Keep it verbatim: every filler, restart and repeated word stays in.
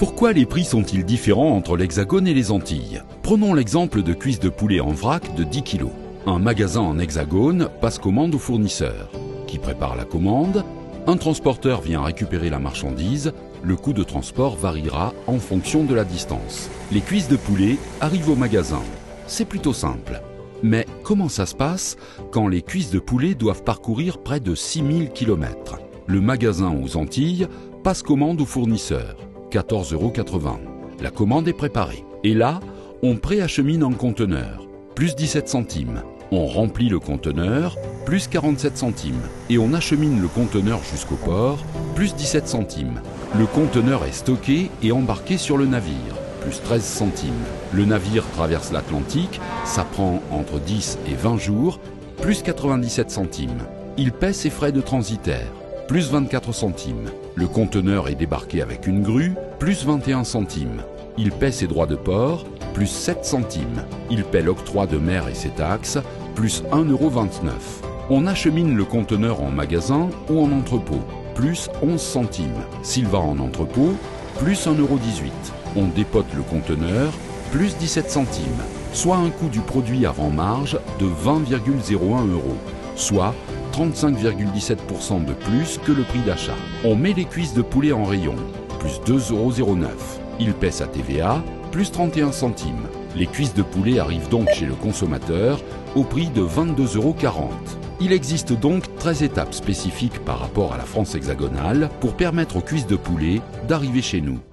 Pourquoi les prix sont-ils différents entre l'Hexagone et les Antilles? Prenons l'exemple de cuisses de poulet en vrac de dix kilos. Un magasin en Hexagone passe commande au fournisseur, qui prépare la commande. Un transporteur vient récupérer la marchandise. Le coût de transport variera en fonction de la distance. Les cuisses de poulet arrivent au magasin. C'est plutôt simple. Mais comment ça se passe quand les cuisses de poulet doivent parcourir près de six mille kilomètres? Le magasin aux Antilles passe commande au fournisseur, quatorze euros quatre-vingts. La commande est préparée. Et là, on préachemine en conteneur, plus dix-sept centimes. On remplit le conteneur, plus quarante-sept centimes. Et on achemine le conteneur jusqu'au port, plus dix-sept centimes. Le conteneur est stocké et embarqué sur le navire, plus treize centimes. Le navire traverse l'Atlantique, ça prend entre dix et vingt jours, plus quatre-vingt-dix-sept centimes. Il paie ses frais de transitaire, plus vingt-quatre centimes. Le conteneur est débarqué avec une grue, plus vingt et un centimes. Il paie ses droits de port, plus sept centimes. Il paie l'octroi de mer et ses taxes, plus un euro vingt-neuf. On achemine le conteneur en magasin ou en entrepôt, plus onze centimes. S'il va en entrepôt, plus un euro dix-huit. On dépote le conteneur, plus dix-sept centimes, soit un coût du produit avant marge de vingt virgule zéro un euros, soit trente-cinq virgule dix-sept pour cent de plus que le prix d'achat. On met les cuisses de poulet en rayon, plus deux euros zéro neuf. Il paie sa T V A, plus trente et un centimes. Les cuisses de poulet arrivent donc chez le consommateur au prix de vingt-deux euros quarante. Il existe donc treize étapes spécifiques par rapport à la France hexagonale pour permettre aux cuisses de poulet d'arriver chez nous.